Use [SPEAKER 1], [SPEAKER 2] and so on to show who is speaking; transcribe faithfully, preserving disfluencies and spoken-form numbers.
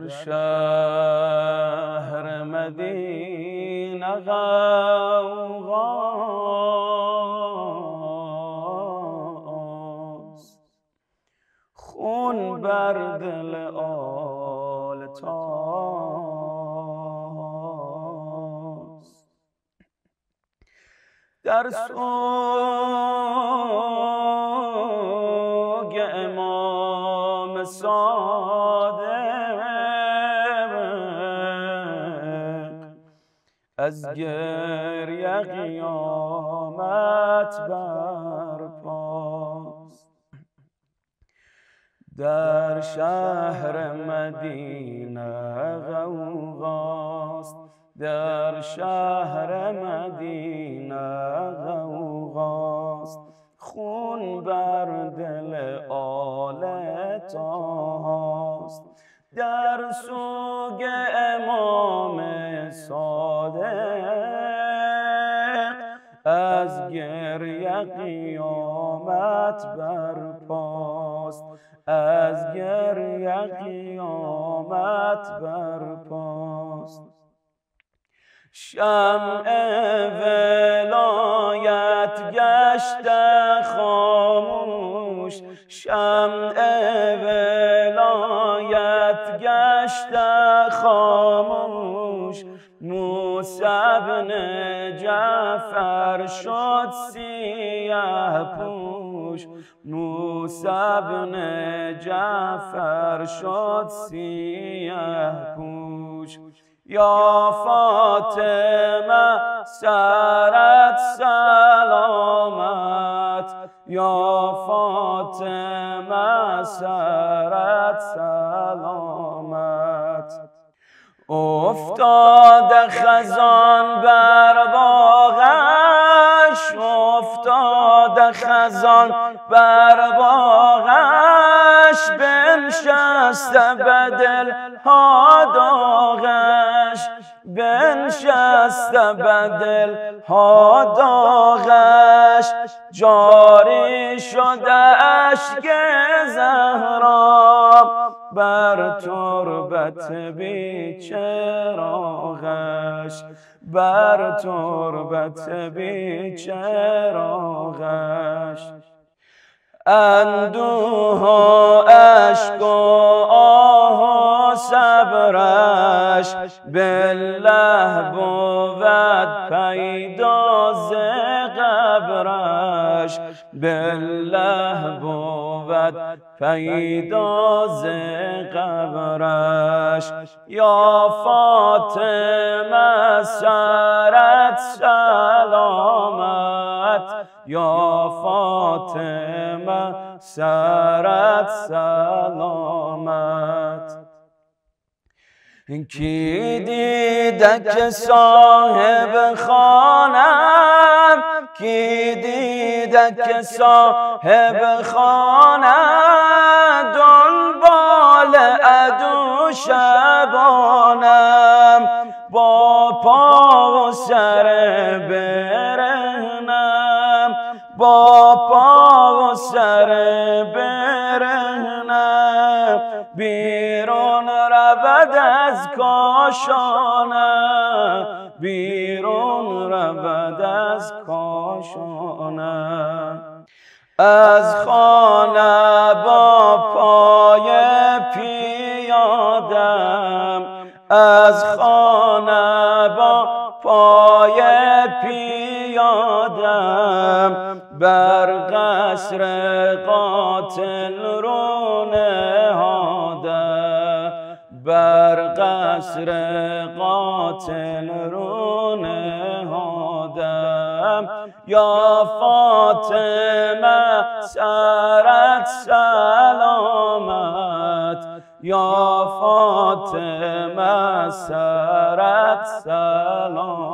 [SPEAKER 1] در شهر مدینه غوغاست، خون بر دل آل تاست. در سوگ امام صادق از گریه قیامت برپاست. در شهر مدینه غوغاست، در شهر مدینه غوغاست، خون بر دل آل طاهاست. در سوگ امام صادق از گریه قیامت برپاست، از گریه قیامت برپاست. شمع ولایت گشت خاموش، شمع ولایت گشت خاموش، موسی بن جعفر شد سیه پوش، موسی بن جعفر شد سیه پوش. یا فاطمه سرت سلامت، یا فاطمه سرت سلامت. افتاد خزان بر باغش، افتاد خزان بر باغش، بنشسته به دل ها داغش، بنشسته به دل ها داغش. جاری شده اشک زهرا بر تربت بی چراغش، بر تربت بی چراغش. اندوه و اشک و آه و صبرش، بالله بود پیدا ز قبرش، بالله بود پیدا ز قبرش. یا فاطمه سرت سلامت، یا فاطمه سرت سلامت. کی دیده که صاحب خانم، کی دیده که صاحب خانم، دنبال عدو شبانم، با پا و سر برهنم، با پا و سر برهنم. بیرون رود از کاشانه، بیرون رود از کاشانه. از خانه با پای پیادم، از خانه با پای پیادم، بر قصر قاتل رو نهادم، بر قصر قاتل رو نهادم. یا فاطمه سرت سلامت، یا فاطمه سرت سلامت.